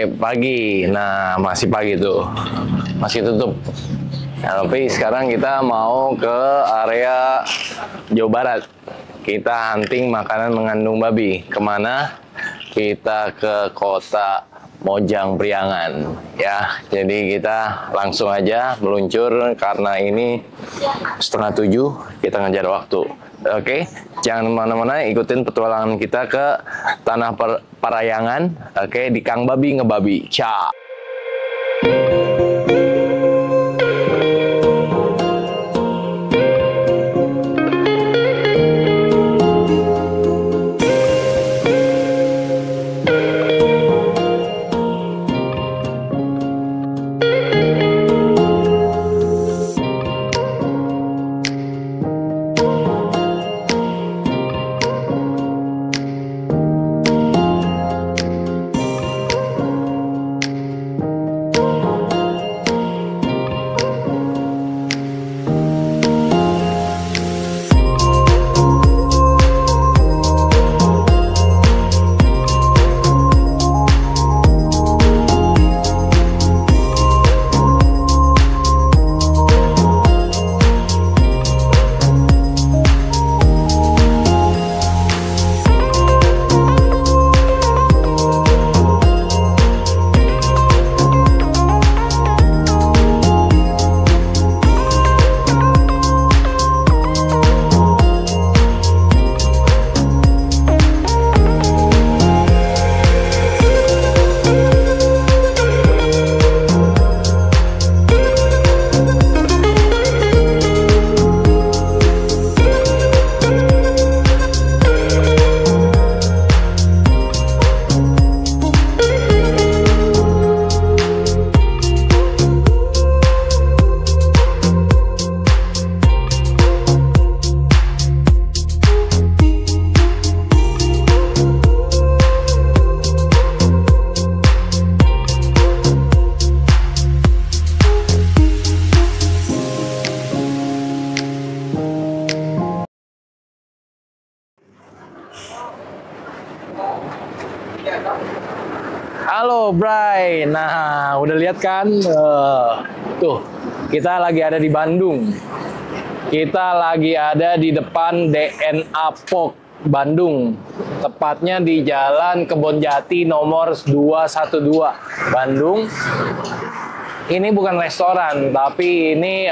pagi. Nah, masih pagi tuh. Masih tutup. Nah, tapi sekarang kita mau ke area Jawa Barat. Kita hunting makanan mengandung babi. Kemana? Kita ke kota Mojang Priangan. Ya, jadi kita langsung aja meluncur karena ini 6:30 kita ngejar waktu. Oke, jangan kemana-mana, ikutin petualangan kita ke Tanah Parayangan. Oke, di Kang Babi Ngebabi. Ciao. Halo Bray, nah udah lihat kan, tuh kita lagi ada di Bandung, kita lagi ada di depan DNA Pok Bandung, tepatnya di Jalan Kebonjati nomor 212 Bandung. Ini bukan restoran, tapi ini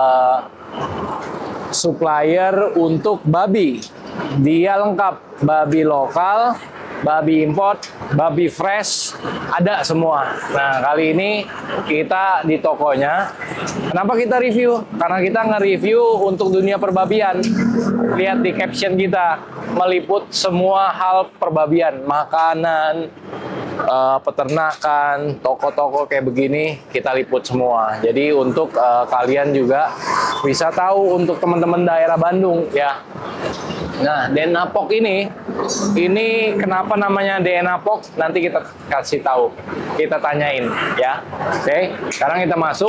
supplier untuk babi. Dia lengkap, babi lokal, babi import, babi fresh, ada semua. Nah, kali ini kita di tokonya. Kenapa kita review? Karena kita nge-review untuk dunia perbabian. Lihat di caption kita, meliput semua hal perbabian, makanan, peternakan, toko-toko kayak begini kita liput semua. Jadi untuk kalian juga bisa tahu untuk teman-teman daerah Bandung ya. Nah, DNA Pok ini kenapa namanya DNA Pok? Nanti kita kasih tahu, kita tanyain ya. Oke, sekarang kita masuk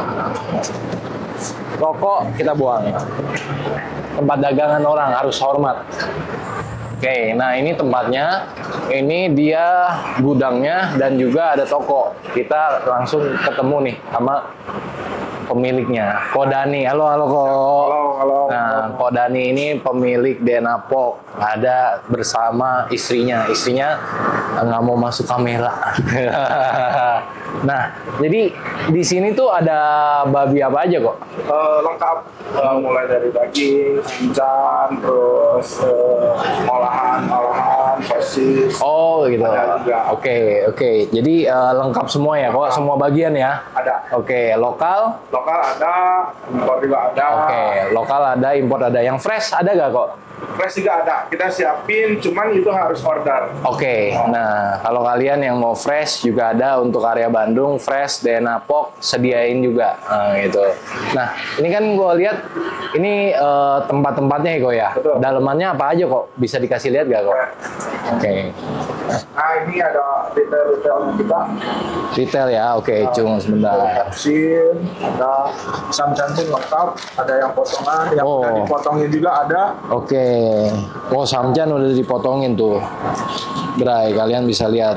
toko, kita buang. Tempat dagangan orang harus hormat. Oke, nah ini tempatnya, ini dia gudangnya dan juga ada toko. Kita langsung ketemu nih sama pemiliknya, Ko Dani. Halo Ko. Halo. Nah, Ko Dani ini pemilik DNA Pok. Ada bersama istrinya. Istrinya nggak mau masuk kamera. Nah, jadi di sini tuh ada babi apa aja kok? Lengkap, mulai dari daging, cincang, terus olahan, sosis. Oh gitu. Ada juga. Oke. Jadi lengkap semua ya kok, semua bagian ya? Ada. Oke, lokal? Lokal ada, impor juga ada. Oke, lokal ada, impor ada. Yang fresh ada gak kok? Fresh juga ada. Kita siapin, cuman itu harus order. Oke, nah kalau kalian yang mau fresh juga ada untuk area Bandung, fresh, DNA Pok, sediain juga. Nah, gitu. Nah, ini kan gue lihat, ini tempat-tempatnya ya kok ya? Betul. Dalemannya apa aja kok? Bisa dikasih lihat gak kok? Oke. Nah, ini ada retail-retailnya kita. Retail ya, oke, cung sebentar. Kapsin, ada sam-sam pun lengkap, ada yang potongan, yang udah dipotongin juga ada. Oke. Oh, samjan udah dipotongin tuh. Bray, kalian bisa lihat.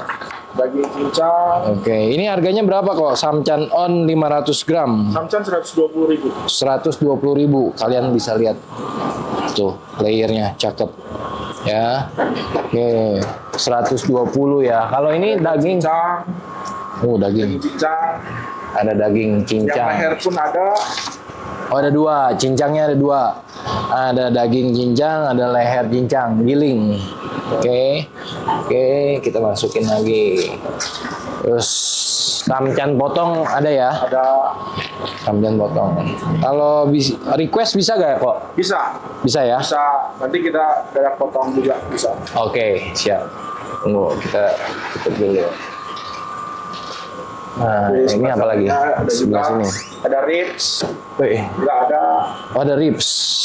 daging cincang. Oke, ini harganya berapa kok? Samcan on 500 gram. Samcan 120.000. 120.000. Kalian bisa lihat tuh layernya cakep ya. Oke, 120 ya. Kalau ini daging, Cincang, daging. cincang. Ada daging Yang cincang. leher pun ada. Oh, ada dua, cincangnya ada dua. Ada daging cincang, ada leher cincang, giling. Oke, kita masukin lagi. Terus samcan potong ada ya? Ada. Samcan potong. Kalau request bisa gak kok? Bisa. Bisa ya? Bisa. Nanti kita dalam potong juga bisa. Oke, siap. Tunggu, kita tutup dulu. Nah, Terus ini apa lagi? ada Sebelah juga, sini. ada ribs. Wih, Juga ada. oh, ada ribs.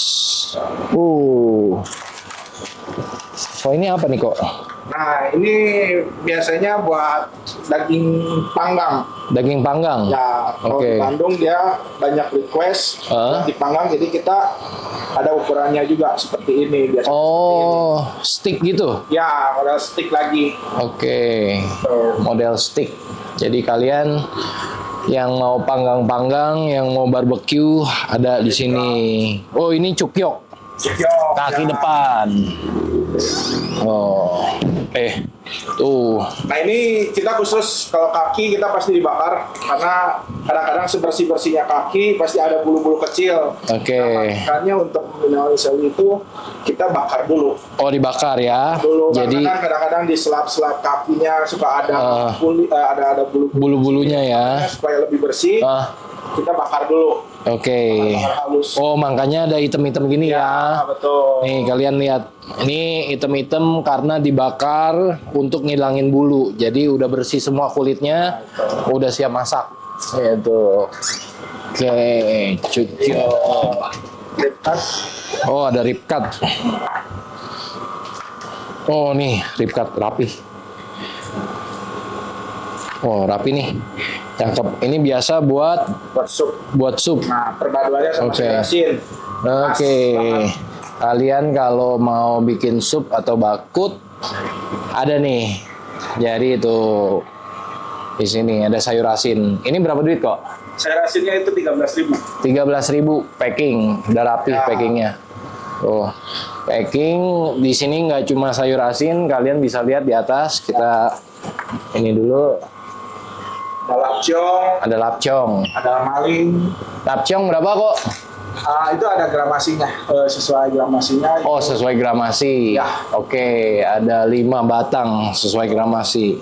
Oh, ini apa nih kok? Nah, ini biasanya buat daging panggang. Daging panggang. Ya, kalau Oke. di Bandung dia banyak request dipanggang, jadi kita ada ukurannya juga seperti ini biasanya. Oh, stick gitu. Ya, model stick lagi. Oke, Tuh. model stick. Jadi kalian yang mau panggang-panggang, yang mau barbecue ada di sini. Oh, ini cukyok. Kaki Ya. depan. Oh, tuh. Nah, ini kita khusus kalau kaki kita pasti dibakar karena kadang-kadang sebersih-bersihnya kaki pasti ada bulu-bulu kecil. Oke. Nah, makanya untuk minimalisir itu kita bakar dulu. Oh, dibakar ya. Jadi Karena kan kadang-kadang di selap-selap kakinya suka ada ada bulu-bulu bulu-bulunya ya. supaya lebih bersih. Kita bakar dulu. Oke. Bakar halus. Oh, makanya ada item-item gini ya. Betul. Nih, kalian lihat. Ini item-item karena dibakar untuk ngilangin bulu. Jadi udah bersih semua kulitnya, udah siap masak. Gitu. Oke, cuci. Oh, ada rib cut. Oh, nih rib cut rapi. Oh, rapi nih. Cakep. Ini biasa buat buat sup. Nah, perpaduannya sama sayur asin. Oke. Kalian kalau mau bikin sup atau bakut ada nih. Jadi itu di sini ada sayur asin. Ini berapa duit kok? Sayur asinnya itu 13.000. 13.000 packing. Udah rapi Ya. packingnya. Tuh. Packing di sini nggak cuma sayur asin, kalian bisa lihat di atas. Kita ini dulu. Ada lapcong, Ada lapcong. ada maling. Lapcong berapa kok? Itu ada gramasinya, sesuai gramasinya. Oh, sesuai gramasi. Ya. Oke, ada 5 batang sesuai gramasi.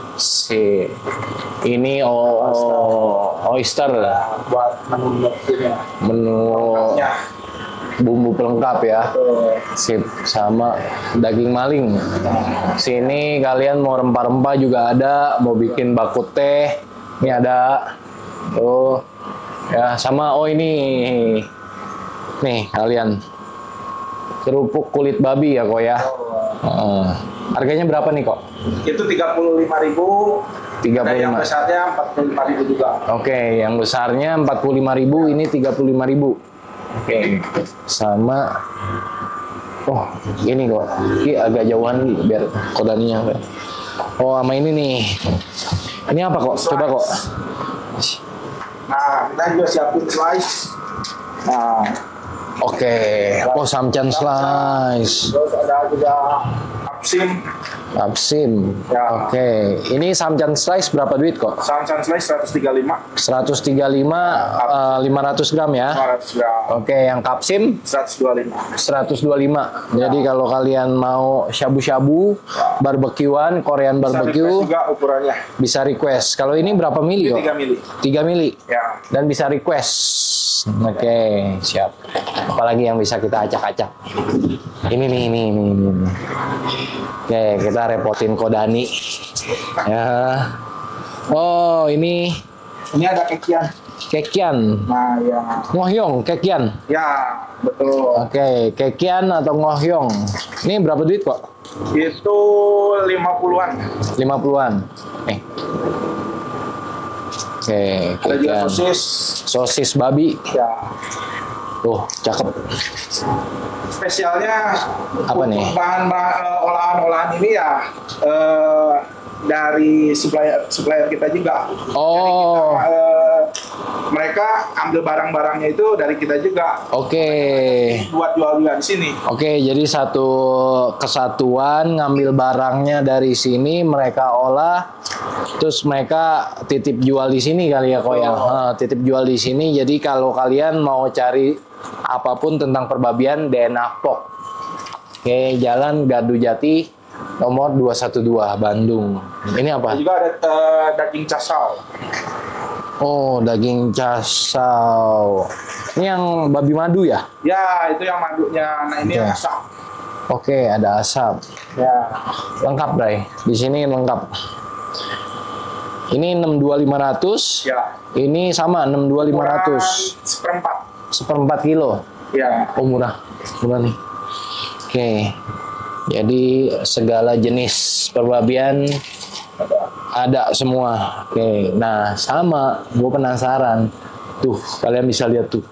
Ini oyster. Buat menu Menu ya. bumbu pelengkap ya. Sip, sama daging maling. Sini kalian mau rempah-rempah juga ada, mau bikin bakut teh. Ini ada. Tuh. Ya, sama ini. Nih, kalian. Kerupuk kulit babi ya, kok ya. Harganya berapa nih, kok? Itu 35.000. 35. Yang besarnya 45.000 juga. Oke, yang besarnya 45.000, ini 35.000. Oke. Sama ini kok. Ini agak jauhan gitu biar kodaninya. Oh, sama ini nih. Ini apa kok? Coba kok. Nah, kita juga siapin slice. Nah, Oke. Oh, samcan slice. terus ada juga kapsim. Kapsim. Ya. Oke. Ini samcan slice berapa duit kok? Samcan slice 135. 135 500 gram ya. 500 gram. Oke, yang kapsim 125. 125. Jadi kalau kalian mau shabu-shabu, barbekyuan, Korean Bisa barbecue, request juga ukurannya. bisa request. Kalau ini berapa mili kok? 3 mili. 3 mili. Ya. Dan bisa request. Oke, siap. Apalagi yang bisa kita acak-acak. Ini nih. Oke, kita repotin Kodani. Ya. Oh, ini Ini ada kekian. kekian. Nah, ya. Ngohyong, kekian. Ya, betul. Oke, kekian atau ngohyong. Ini berapa duit kok? Itu 50-an. 50-an. Oke, Ada juga kekian. sosis. Sosis babi. Ya. Tuh, cakep. Spesialnya Apa nih? bahan olahan-olahan ini ya dari supplier kita juga. Oh. Jadi kita, mereka ambil barang-barangnya itu dari kita juga. Oke. Buat jual juga di sini. Oke, jadi satu kesatuan ngambil barangnya dari sini, mereka olah, terus mereka titip jual di sini kali ya, kok ya. Titip jual di sini. Jadi kalau kalian mau cari apapun tentang perbabian, DNA Pok. Oke, Jalan Gardu Jati, nomor 212, Bandung. Ini apa? Juga ada daging casau. Oh, daging casau. Ini yang babi madu ya? Ya, itu yang madunya. Nah, ini yang asam. Oke, ada asap. Ya. Lengkap, Bray. Di sini lengkap. Ini 62500. Ya. Ini sama 62500. Seperempat. Seperempat kilo. Ya. Oh, murah. Murah nih. Oke. Jadi segala jenis perbabian ada semua. Oke. Nah, sama. Gue penasaran. Tuh, kalian bisa lihat tuh.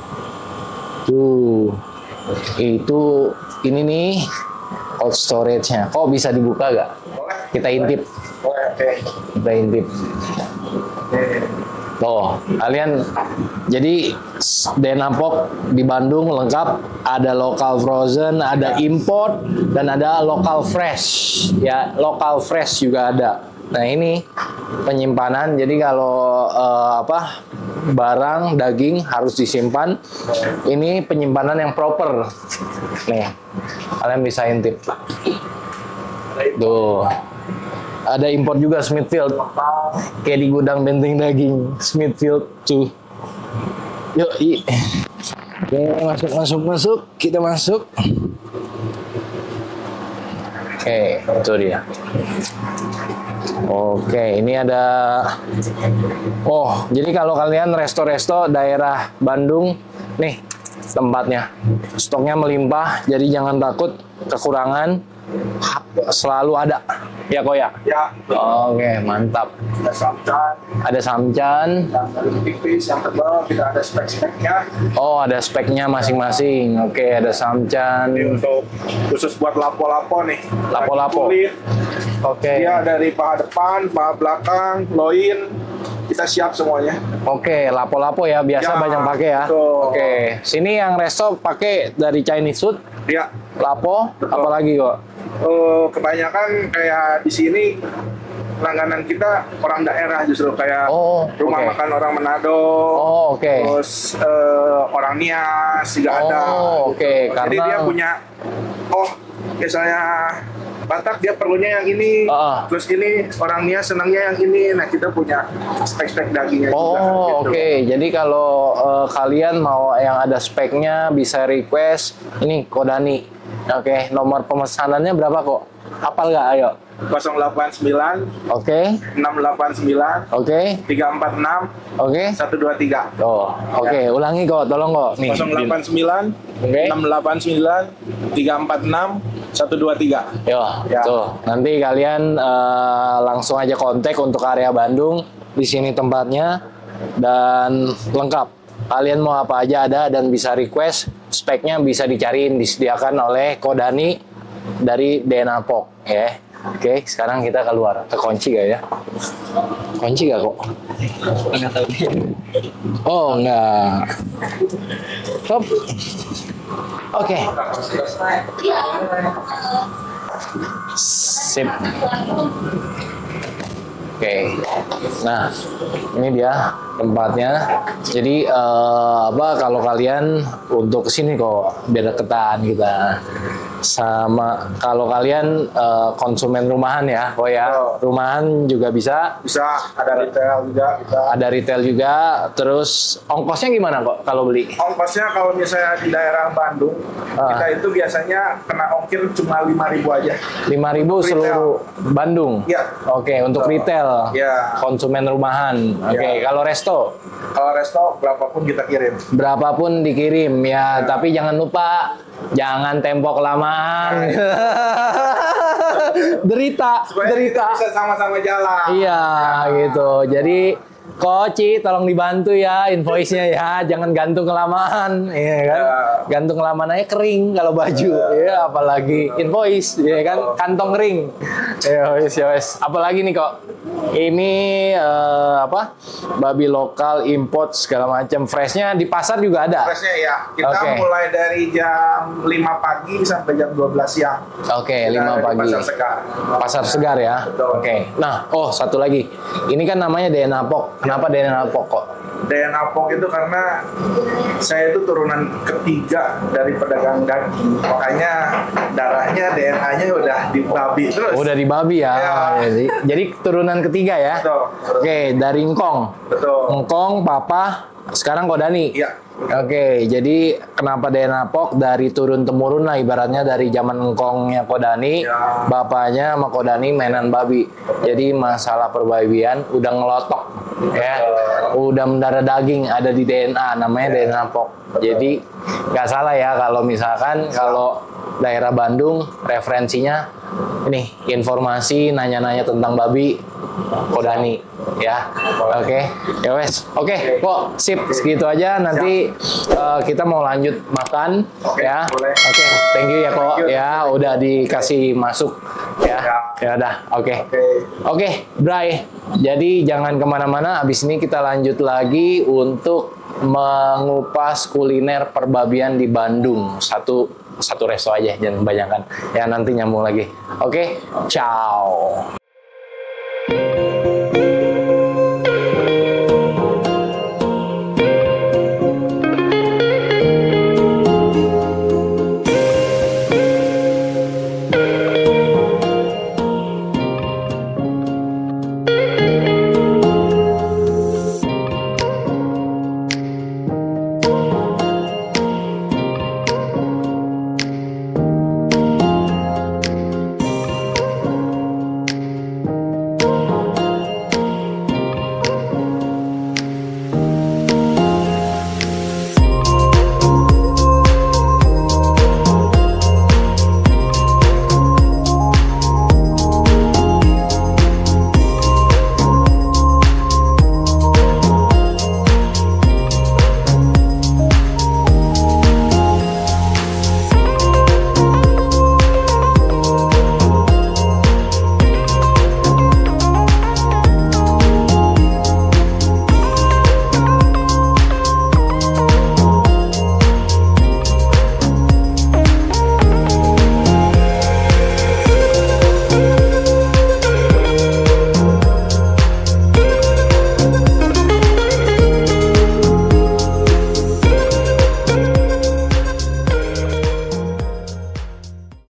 Tuh. Itu ini nih cold storage-nya. Kok bisa dibuka gak? Boleh. Kita intip. Oke. Kita intip. Tuh, kalian jadi DNA Pok di Bandung lengkap, ada lokal frozen, ada import dan ada lokal fresh. Ya, lokal fresh juga ada. Nah, ini penyimpanan. Jadi kalau barang daging harus disimpan. Ini penyimpanan yang proper. Nih, kalian bisa intip. Tuh. Ada impor juga Smithfield. Kayak di gudang benteng daging Smithfield tuh. Yuk, Oke, masuk. Kita masuk. Oke, itu dia. Oke, ini ada. Oh, jadi kalau kalian resto-resto daerah Bandung, nih tempatnya. Stoknya melimpah, jadi jangan takut kekurangan. Selalu ada. Ya, kok ya? Ya. Oke, mantap. Ada samcan. Ada samcan. Yang dari tipis, yang tebal, kita ada spek-speknya. Oh, ada speknya masing-masing. Oke, ada samcan. Ini untuk khusus buat lapo-lapo nih. Lapo-lapo. Kulit. Oke. Dia dari paha depan, paha belakang, loin. Kita siap semuanya. Oke, lapo-lapo ya, biasa Ya, banyak pakai ya. betul. Oke, sini yang resto pakai dari Chinese food, Ya. lapo, Betul. apalagi kok? Kebanyakan kayak di sini langganan kita orang daerah justru kayak Oh, rumah oke. makan orang Manado. Oh, oke. Terus orang Nias juga ada. Oh, oke, Jadi karena- dia punya misalnya Batak dia perlunya yang ini. Terus ini orang Nias senangnya yang ini. Nah, kita punya spek-spek dagingnya juga. Oh, gitu. oke. Jadi kalau kalian mau yang ada speknya bisa request ini Kodani. Oke, nomor pemesanannya berapa kok? Hafal nggak? Ayo. 089 Oke, 689 oke, 346 oke. 123. Oh, oke. Ulangi kok, tolong kok. Nih. 089 Oke. 689 346 123. Yo, Ya. tuh. Nanti kalian langsung aja kontak untuk area Bandung. Di sini tempatnya dan lengkap. Kalian mau apa aja ada dan bisa request. Speknya bisa dicariin, disediakan oleh Kodani dari DNA Pok. Ya. Oke, sekarang kita keluar. Kekunci gak ya? Kunci gak kok? Nggak tahu dia. Oh, enggak. Stop. Oke. Sip. Oke. Nah, ini dia tempatnya. Jadi kalau kalian untuk kesini kok biar deketan kita. Sama kalau kalian konsumen rumahan ya, kok ya. Rumahan juga bisa. Bisa ada retail juga kita. Ada retail juga. Terus ongkosnya gimana kok kalau beli? Ongkosnya kalau misalnya di daerah Bandung, kita itu biasanya kena ongkir cuma 5.000 aja. 5.000 seluruh Bandung. Iya. Oke, untuk retail. Iya. Konsumen rumahan. Oke, Iya. kalau resto Kalau resto berapapun kita kirim. berapapun dikirim ya, tapi jangan lupa jangan tempo kelamaan. derita, Supaya kita derita. bisa sama-sama jalan. Iya, gitu. Jadi Koci, tolong dibantu ya invoice-nya ya, jangan gantung kelamaan, ya kan? Gantung kelamaan aja kering kalau baju, ya apalagi invoice, ya kan? Kantong kering. Ya wes. Apalagi nih kok? Ini apa? Babi lokal, import segala macam. Freshnya di pasar juga ada. Freshnya ya, kita mulai dari jam 5 pagi sampai jam 12 siang. Oke, 5 pagi. Pasar segar. Pasar segar ya. Oke. Nah, satu lagi. Ini kan namanya DNA Pok. Kenapa DNA Pok kok? DNA Pok itu karena saya itu turunan ketiga dari pedagang daging. Makanya darahnya DNA-nya udah di babi terus. Udah di babi ya. Jadi turunan ketiga ya. Betul. Oke, dari Engkong. Betul. Engkong, Papa, sekarang Kodani. Iya. Oke, jadi kenapa DNA Pok dari turun temurun lah ibaratnya dari zaman Engkongnya Kodani, bapaknya sama Kodani mainan babi. Jadi masalah perbabian udah ngelotok ya. Udah mendarah daging ada di DNA namanya DNA Pok. Jadi nggak salah ya kalau misalkan kalau daerah Bandung referensinya ini informasi nanya-nanya tentang babi Kodani ya. Oke. Ya wes. Oke, kok sip segitu aja nanti kita mau lanjut makan ya. Oke, thank you ya kok ya udah dikasih masuk ya. Ya udah. Oke, Bray. Jadi jangan kemana-mana. Abis ini kita lanjut lagi untuk mengupas kuliner perbabian di Bandung. Satu resto aja, jangan kebanyakan. Ya nanti nyambung lagi. Oke, ciao.